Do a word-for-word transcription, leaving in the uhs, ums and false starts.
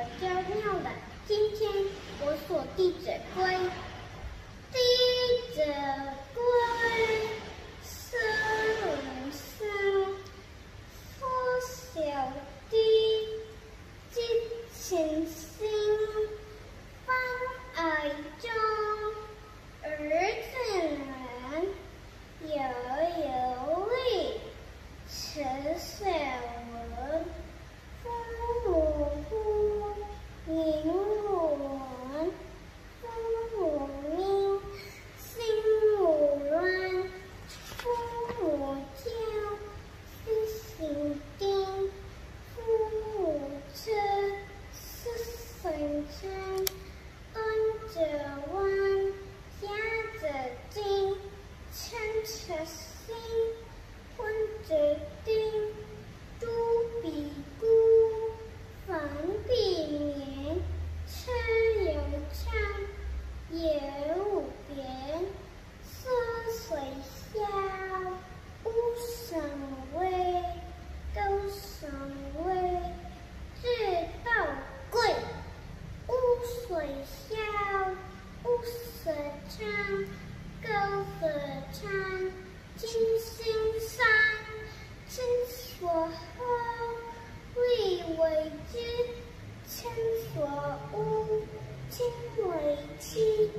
叫妙兰。今天我所《弟子规》，弟子规，十五声，夫小弟，敬亲心，放爱众，儿子人，有有力，慈小人，父母呼，宁闻，父母命，心无乱，父母教，心行定，父母车，是神称，端者弯，家者敬，亲者信，婚者定，都比孤，防避免，车有畅，也无边，涉水下，无上位，高上位，至道贵，无水下，无色畅，高色畅，金星山，亲所好，力为之，亲所恶，亲为妻。